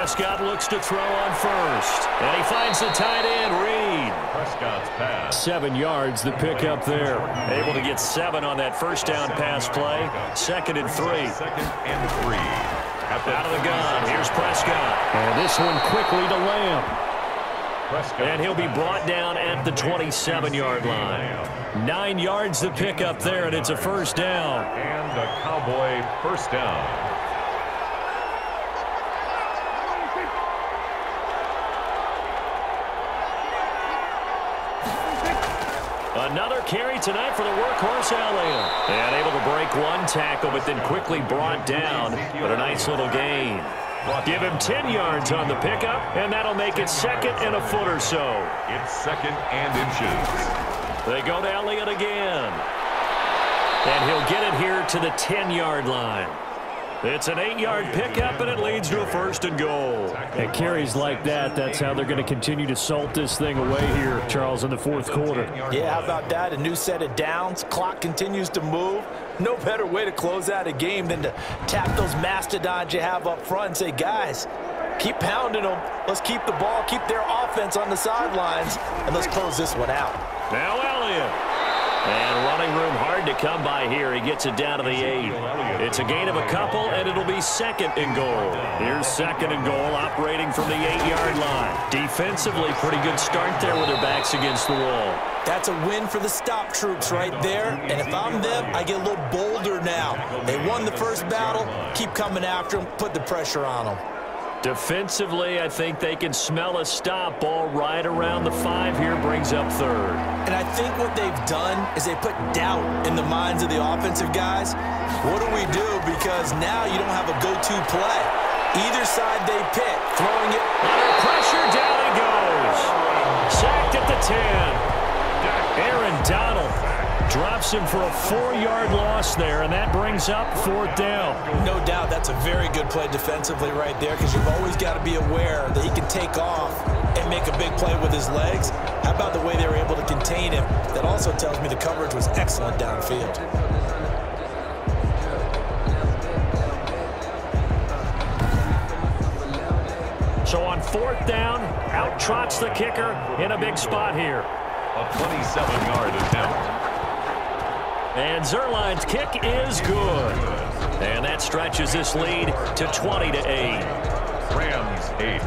Prescott looks to throw on first. And he finds the tight end, Reed. Prescott's pass. 7 yards, the pickup there. Able to get 7 on that first down pass play. 2nd and 3. 2nd and 3. Out of the gun, here's Prescott. And this one quickly to Lamb. And he'll be brought down at the 27-yard line. 9 yards the pickup there, and it's a first down. And a Cowboy first down. Another carry tonight for the workhorse, Elliott. And able to break one tackle, but then quickly brought down. But a nice little gain. Give him 10 yards on the pickup, and that'll make it 2nd and a foot or so. It's 2nd and inches. They go to Elliott again. And he'll get it here to the 10-yard line. It's an 8-yard pickup, and it leads to a 1st and goal. And carries like that, that's how they're going to continue to salt this thing away here, Charles, in the 4th quarter. Yeah, how about that? A new set of downs. Clock continues to move. No better way to close out a game than to tap those mastodons you have up front and say, guys, keep pounding them. Let's keep the ball, keep their offense on the sidelines, and let's close this one out. Now Elliott. And running room hard to come by here. He gets it down to the 8. It's a gain of a couple, and it'll be 2nd and goal. Here's 2nd and goal, operating from the 8-yard line. Defensively, pretty good start there with their backs against the wall. That's a win for the stop troops right there. And if I'm them, I get a little bolder now. They won the first battle. Keep coming after them. Put the pressure on them. Defensively, I think they can smell a stop. Ball right around the 5 here, brings up 3rd. And I think what they've done is they put doubt in the minds of the offensive guys. What do we do? Because now you don't have a go-to play. Either side they pick, throwing it. Under pressure, down he goes. Sacked at the 10. Aaron Donald drops him for a 4-yard loss there, and that brings up 4th down. No doubt that's a very good play defensively right there, because you've always got to be aware that he can take off and make a big play with his legs. How about the way they were able to contain him? That also tells me the coverage was excellent downfield. So on 4th down, out trots the kicker in a big spot here. A 27-yard attempt. And Zuerlein's kick is good. And that stretches this lead to 20-8. Rams 8.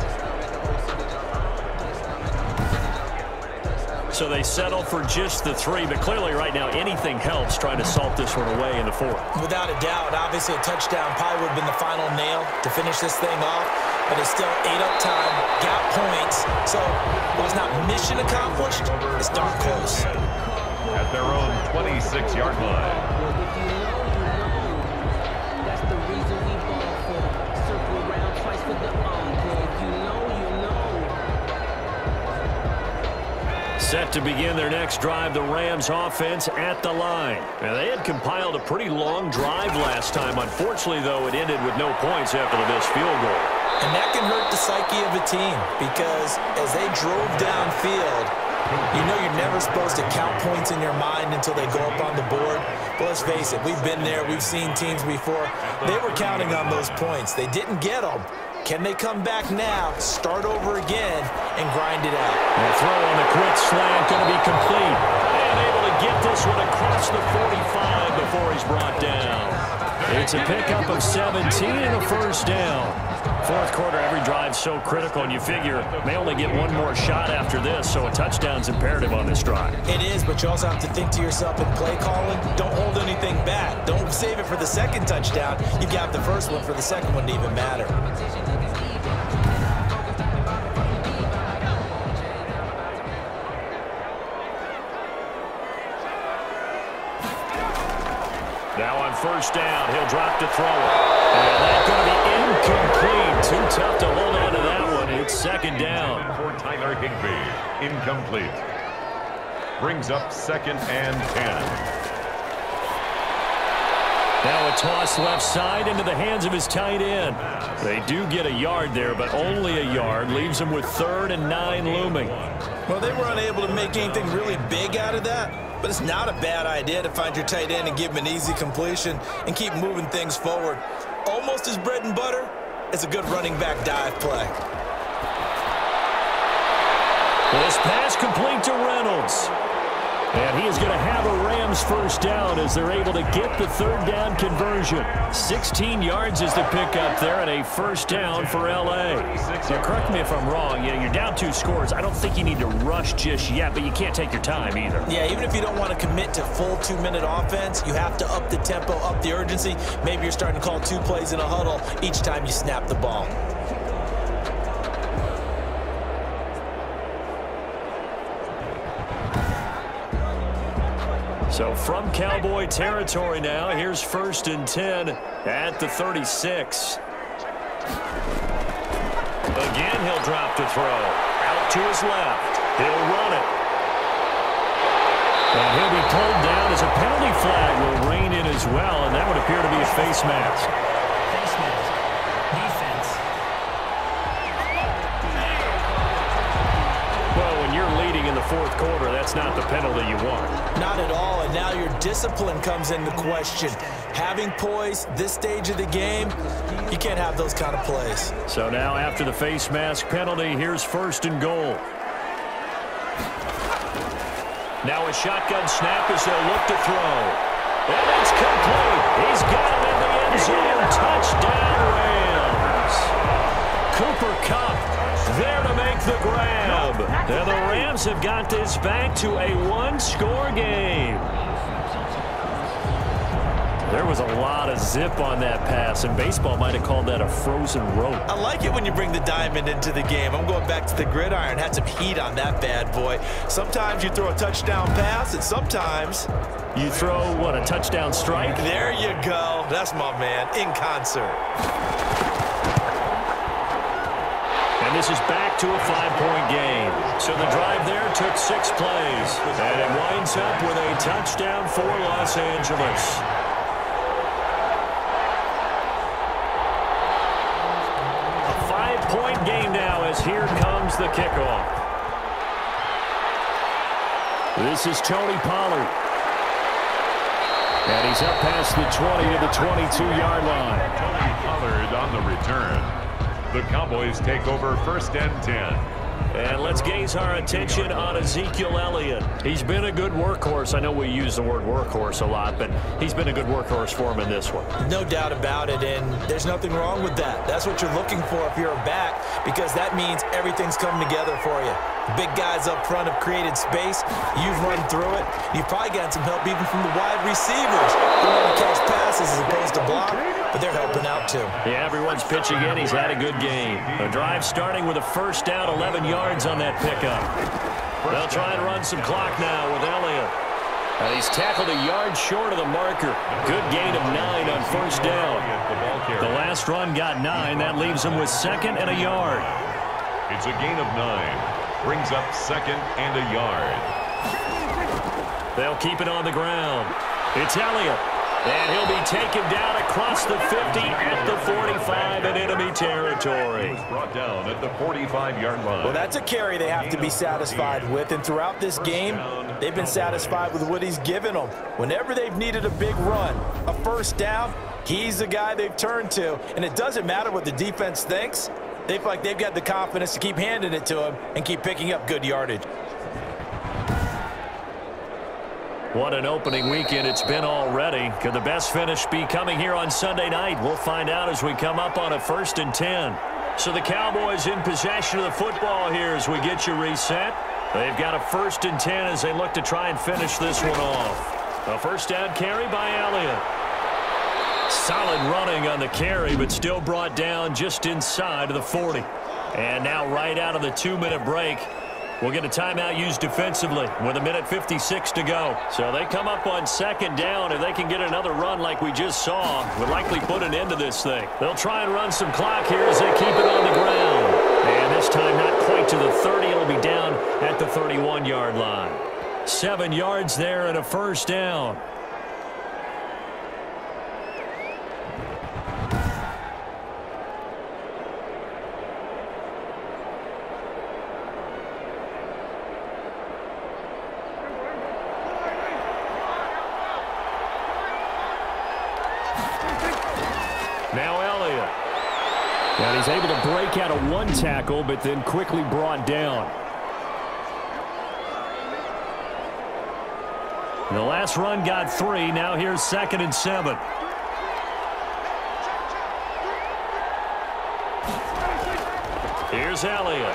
So they settle for just the 3, but clearly right now anything helps trying to salt this one away in the 4th. Without a doubt, obviously a touchdown probably would have been the final nail to finish this thing off, but it's still 8 up time, got points, so while it's not mission accomplished, it's darn close. At their own 26-yard line. Set to begin their next drive, the Rams offense at the line. Now, they had compiled a pretty long drive last time. Unfortunately, though, it ended with no points after the missed field goal. And that can hurt the psyche of a team, because as they drove downfield, you know you're never supposed to count points in your mind until they go up on the board. But let's face it, we've been there. We've seen teams before. They were counting on those points. They didn't get them. Can they come back now, start over again, and grind it out? And a throw on the quick slant going to be complete. And able to get this one across the 45 before he's brought down. It's a pickup of 17 and a first down. 4th quarter, every drive so critical, and you figure they only get one more shot after this, so a touchdown's imperative on this drive. It is, but you also have to think to yourself in play calling, don't hold anything back. Don't save it for the 2nd touchdown. You've got the first one for the 2nd one to even matter. Now on first down, he'll drop to throw it. And that's going to be incomplete. Too tough to hold on to that one. It's 2nd down. For Tyler Higbee. Incomplete. Brings up 2nd and 10. Now a toss left side into the hands of his tight end. They do get a yard there, but only a yard. Leaves them with 3rd and 9 looming. Well, they were unable to make anything really big out of that. But it's not a bad idea to find your tight end and give him an easy completion and keep moving things forward. Almost his bread and butter, is a good running back dive play. This pass complete to Reynolds. And he is going to have a Rams first down as they're able to get the third down conversion. 16 yards is the pickup there and a first down for L.A. Now, correct me if I'm wrong. You're down 2 scores. I don't think you need to rush just yet, but you can't take your time either. Yeah, even if you don't want to commit to full 2-minute offense, you have to up the tempo, up the urgency. Maybe you're starting to call 2 plays in a huddle each time you snap the ball. So from Cowboy territory now, here's 1st and 10 at the 36. Again, he'll drop to throw. Out to his left. He'll run it. And he'll be pulled down as a penalty flag will rein in as well, and that would appear to be a face mask. Face mask. Defense. Well, when you're leading in the 4th quarter, that's not the penalty you want. Not at all, and now your discipline comes into question. Having poise this stage of the game, you can't have those kind of plays. So now after the face mask penalty, here's 1st and goal. Now a shotgun snap as they'll look to throw. And it's complete. He's got it in the end zone. Touchdown, Rams. Cooper Kupp there to make the grab. And the Rams have got this back to a 1-score game. There was a lot of zip on that pass, and baseball might have called that a frozen rope. I like it when you bring the diamond into the game. I'm going back to the gridiron. Had some heat on that bad boy. Sometimes you throw a touchdown pass, and sometimes you throw, what, a touchdown strike? There you go. That's my man, in concert. And this is back to a 5-point game. So the drive there took 6 plays. And it winds up with a touchdown for Los Angeles. A 5-point game now as here comes the kickoff. This is Tony Pollard. And he's up past the 20 to the 22-yard line. Tony Pollard on the return. The Cowboys take over 1st and 10. And let's gaze our attention on Ezekiel Elliott. He's been a good workhorse. I know we use the word workhorse a lot, but he's been a good workhorse for him in this one. No doubt about it, and there's nothing wrong with that. That's what you're looking for if you're a back, because that means everything's coming together for you. Big guys up front have created space. You've run through it. You've probably gotten some help even from the wide receivers who want to catch passes as opposed to block, but they're helping out too. Yeah, everyone's pitching in. He's had a good game. A drive starting with a first down, 11 yards on that pickup. They'll try and run some clock now with Elliott. And he's tackled a yard short of the marker. Good gain of 9 on first down. The last run got 9. That leaves him with 2nd and a yard. It's a gain of 9. Brings up 2nd and a yard. They'll keep it on the ground. It's Elliott. And he'll be taken down across the 50 at the 45 in enemy territory. Brought down at the 45-yard line. Well, that's a carry they have to be satisfied with. And throughout this game, they've been satisfied with what he's given them. Whenever they've needed a big run, a first down, he's the guy they've turned to. And it doesn't matter what the defense thinks. They feel like they've got the confidence to keep handing it to him and keep picking up good yardage. What an opening weekend it's been already. Could the best finish be coming here on Sunday night? We'll find out as we come up on a 1st and 10. So the Cowboys in possession of the football here as we get you reset. They've got a 1st and 10 as they look to try and finish this one off. A first down carry by Elliott. Solid running on the carry, but still brought down just inside of the 40. And now right out of the 2-minute break, we'll get a timeout used defensively with 1:56 to go. So they come up on 2nd down. If they can get another run like we just saw, would likely put an end to this thing. They'll try and run some clock here as they keep it on the ground. And this time not quite to the 30. It'll be down at the 31-yard line. 7 yards there and a first down. And he's able to break out of one tackle, but then quickly brought down. The last run got 3. Now here's 2nd and 7. Here's Elliott.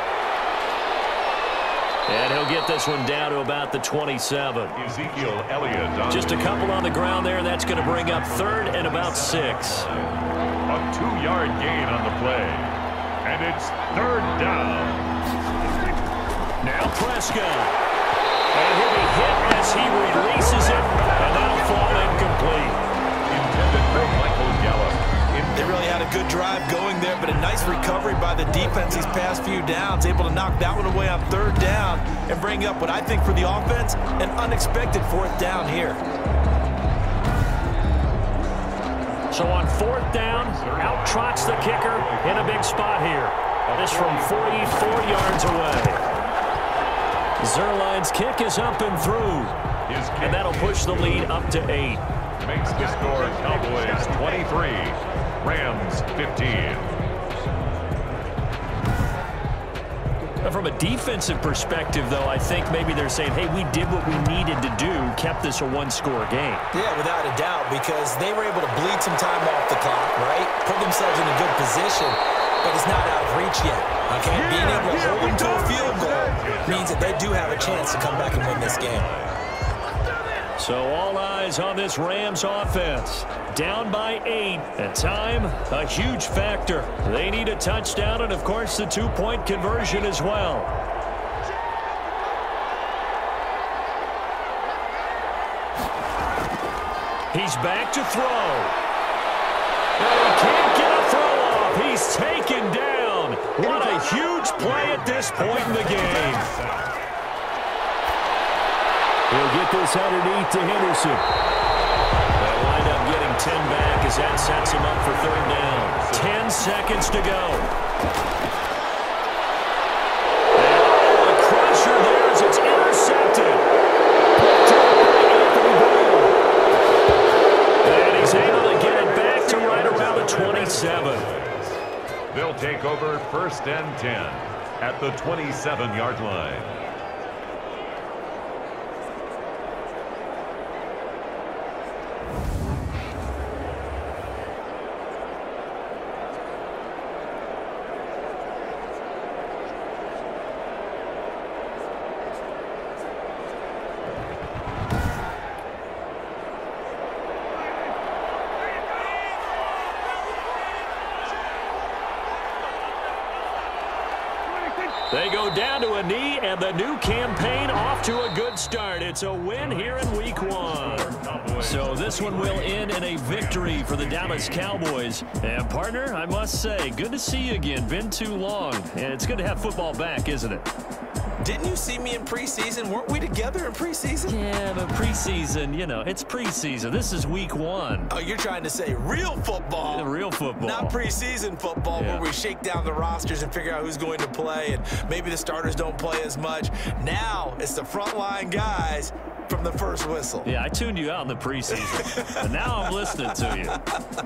And he'll get this one down to about the 27. Ezekiel Elliott. Just a couple on the ground there. That's going to bring up 3rd and about 6. A 2-yard gain on the play. And it's 3rd down. Now Prescott. And he'll be hit as he releases it. And that'll fall incomplete. Intended for Michael Gallup. They really had a good drive going there, but a nice recovery by the defense these past few downs, able to knock that one away on 3rd down and bring up what I think for the offense, an unexpected 4th down here. So on 4th down, out trots the kicker in a big spot here. This from 44 yards away. Zuerlein's kick is up and through, and that'll push the lead up to 8. Makes the score Cowboys 23, Rams 15. From a defensive perspective, though, I think maybe they're saying, hey, we did what we needed to do, kept this a one-score game. Yeah, without a doubt, because they were able to bleed some time off the clock, right? Put themselves in a good position, but it's not out of reach yet. Okay, being able to hold them to a field goal means that they do have a chance to come back and win this game. So all eyes on this Rams offense. Down by 8. At time, a huge factor. They need a touchdown and, of course, the 2-point conversion as well. He's back to throw. And he can't get a throw off. He's taken down. What a huge play at this point in the game. He'll get this underneath to Henderson. They'll wind up getting 10 back as that sets him up for 3rd down. 10 seconds to go. And a crusher there as it's intercepted. And he's able to get it back to right around the 27. They'll take over 1st and 10 at the 27-yard line. They go down to a knee, and the new campaign off to a good start. It's a win here in Week 1. So this one will end in a victory for the Dallas Cowboys. And, partner, I must say, good to see you again. Been too long. And it's good to have football back, isn't it? Didn't you see me in preseason? Weren't we together in preseason? Yeah, but preseason, you know, it's preseason. This is Week 1. Oh, you're trying to say real football. Real football. Not preseason football where we shake down the rosters and figure out who's going to play, and maybe the starters don't play as much. Now it's the frontline guys from the first whistle. Yeah, I tuned you out in the preseason, and now I'm listening to you.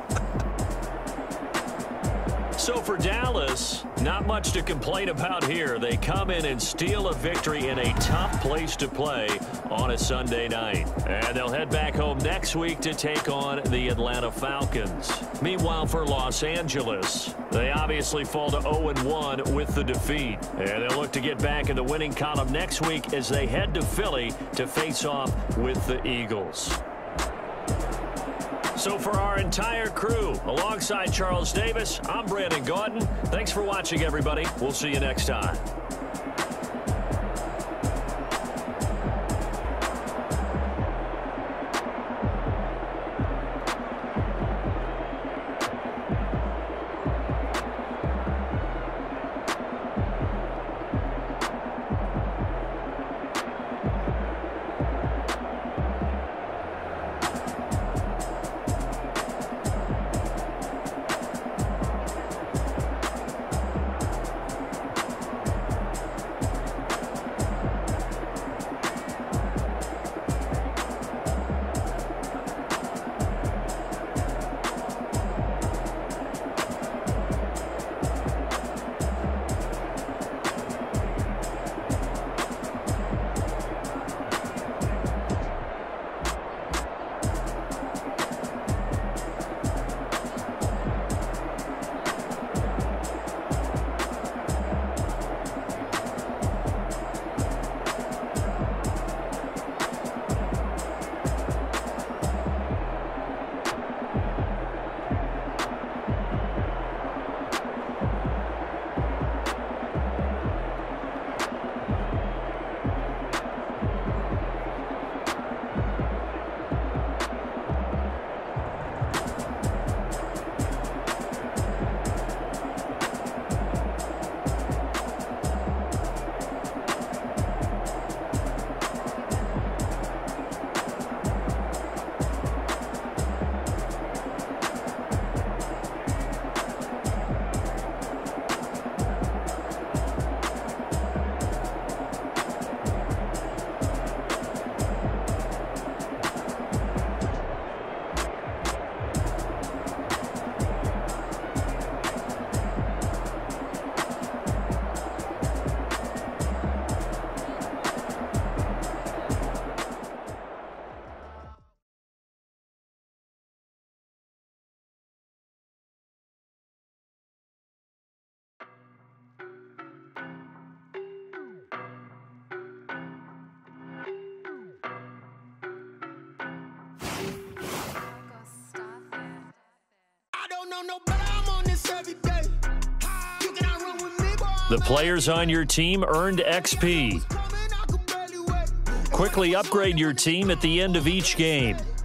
So for Dallas, not much to complain about here. They come in and steal a victory in a tough place to play on a Sunday night. And they'll head back home next week to take on the Atlanta Falcons. Meanwhile, for Los Angeles, they obviously fall to 0-1 with the defeat. And they'll look to get back in the winning column next week as they head to Philly to face off with the Eagles. So for our entire crew, alongside Charles Davis, I'm Brandon Gaudin. Thanks for watching, everybody. We'll see you next time. The players on your team earned XP. Quickly upgrade your team at the end of each game.